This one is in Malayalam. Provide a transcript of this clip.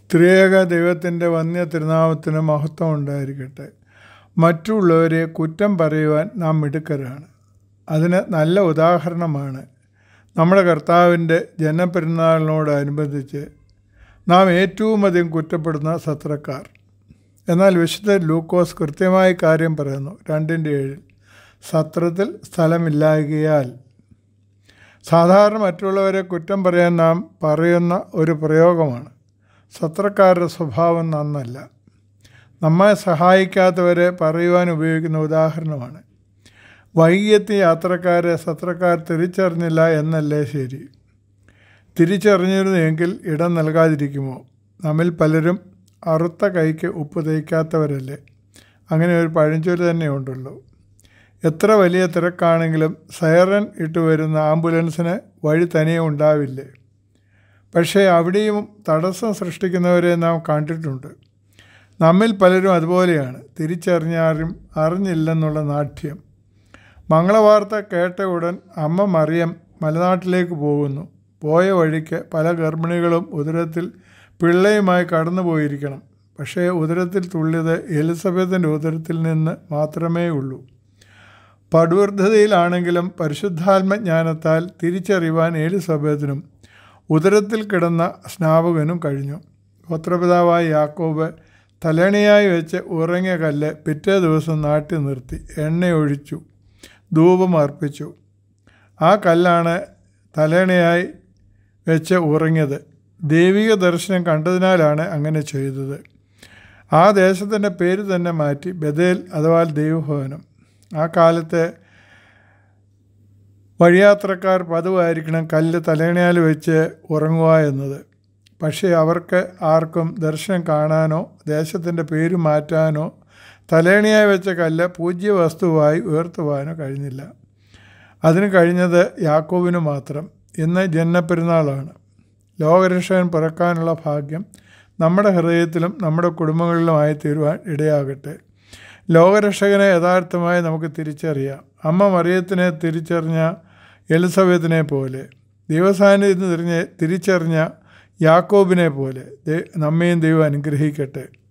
ത്രിയേക ദൈവത്തിൻ്റെ വന്യ തിരുനാമത്തിന് മഹത്വം ഉണ്ടായിരിക്കട്ടെ. മറ്റുള്ളവരെ കുറ്റം പറയുവാൻ നാം മിടുക്കരാണ്. അതിന് നല്ല ഉദാഹരണമാണ് നമ്മുടെ കർത്താവിൻ്റെ ജനപ്പെരുന്നാളിനോടനുബന്ധിച്ച് നാം ഏറ്റവും അധികം കുറ്റപ്പെടുന്ന സത്രക്കാർ. എന്നാൽ വിശുദ്ധ ലൂക്കോസ് കൃത്യമായി കാര്യം പറയുന്നു. 2:7 സത്രത്തിൽ സ്ഥലമില്ലായ്കയാൽ. സാധാരണ മറ്റുള്ളവരെ കുറ്റം പറയാൻ നാം പറയുന്ന ഒരു പ്രയോഗമാണ്. സത്രക്കാരുടെ സ്വഭാവം നന്നല്ല. നമ്മെ സഹായിക്കാത്തവരെ പറയുവാൻ ഉപയോഗിക്കുന്ന ഉദാഹരണമാണ്. വൈകിയെത്തിയ യാത്രക്കാരെ സത്രക്കാർ തിരിച്ചറിഞ്ഞില്ല എന്നല്ലേ ശരി? തിരിച്ചറിഞ്ഞിരുന്നെങ്കിൽ ഇടം നൽകാതിരിക്കുമോ? നമ്മിൽ പലരും അറുത്ത കൈക്ക് ഉപ്പ് തേക്കാത്തവരല്ലേ? അങ്ങനെ ഒരു പഴഞ്ചൊല്ല് തന്നെ ഉണ്ടല്ലോ. എത്ര വലിയ തിരക്കാണെങ്കിലും സൈറൻ ഇട്ട് വരുന്ന ആംബുലൻസിന് വഴി തനിയെ ഉണ്ടാവില്ലേ? പക്ഷേ അവിടെയും തടസ്സം സൃഷ്ടിക്കുന്നവരെ നാം കണ്ടിട്ടുണ്ട്. നമ്മിൽ പലരും അതുപോലെയാണ്. തിരിച്ചറിഞ്ഞാലും അറിഞ്ഞില്ലെന്നുള്ള നാട്യം. മംഗളവാർത്ത കേട്ട ഉടൻ അമ്മ മറിയം മലനാട്ടിലേക്ക് പോകുന്നു. പോയ വഴിക്ക് പല ഗർഭിണികളും ഉദരത്തിൽ പിള്ളയുമായി കടന്നു പോയിരിക്കണം. പക്ഷേ ഉദരത്തിൽ തുള്ളിയത് എലിസബത്തിൻ്റെ ഉദരത്തിൽ നിന്ന് മാത്രമേ ഉള്ളൂ. പടുവൃദ്ധതയിലാണെങ്കിലും പരിശുദ്ധാത്മജ്ഞാനത്താൽ തിരിച്ചറിയുവാൻ എലിസബത്തിനും ഉദരത്തിൽ കിടന്ന സ്നാപകനും കഴിഞ്ഞു. ഗോത്രപിതാവായ യാക്കോബ് തലേണയായി വെച്ച് ഉറങ്ങിയ കല്ല് പിറ്റേ ദിവസം നാട്ടി നിർത്തി എണ്ണയൊഴിച്ചു ധൂപം അർപ്പിച്ചു. ആ കല്ലാണ് തലേണയായി വെച്ച് ഉറങ്ങിയത്. ദൈവിക ദർശനം കണ്ടതിനാലാണ് അങ്ങനെ ചെയ്തത്. ആ ദേശത്തിൻ്റെ പേര് തന്നെ മാറ്റി ബഥേൽ അഥവാ ദൈവഭവനം. ആ കാലത്തെ വഴിയാത്രക്കാർ പതിവായിരിക്കണം കല്ല് തലേണയാൽ വെച്ച് ഉറങ്ങുക എന്നത്. പക്ഷേ അവർക്ക് ആർക്കും ദർശനം കാണാനോ ദേശത്തിൻ്റെ പേര് മാറ്റാനോ തലേണയായി വെച്ച കല്ല് പൂജ്യ വസ്തുവായി ഉയർത്തുവാനോ കഴിഞ്ഞില്ല. അതിന് കഴിഞ്ഞത് യാക്കോബിന് മാത്രം. ഇന്ന് ജനപ്പെരുന്നാളാണ്. ലോകരക്ഷകൻ പിറക്കാനുള്ള ഭാഗ്യം നമ്മുടെ ഹൃദയത്തിലും നമ്മുടെ കുടുംബങ്ങളിലുമായി തീരുവാൻ ഇടയാകട്ടെ. ലോകരക്ഷകനെ യഥാർത്ഥമായി നമുക്ക് തിരിച്ചറിയാം. അമ്മ മറിയത്തിനെ തിരിച്ചറിഞ്ഞ എലിസബത്തിനെ പോലെ, ദൈവസാന്നിധ്യം തിരിച്ചറിഞ്ഞ യാക്കോബിനെ പോലെ നമ്മയും ദൈവം അനുഗ്രഹിക്കട്ടെ.